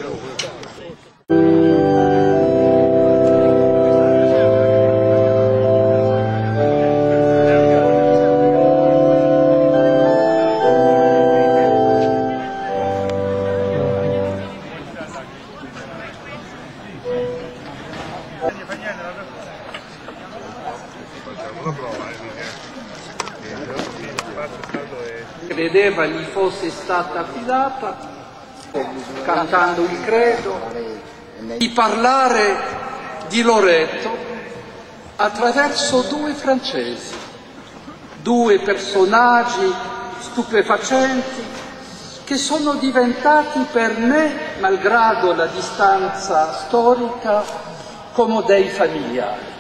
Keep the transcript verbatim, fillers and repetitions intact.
Credeva gli fosse stata affidata, cantando il credo, di parlare di Loreto attraverso due francesi, due personaggi stupefacenti che sono diventati per me, malgrado la distanza storica, come dei familiari.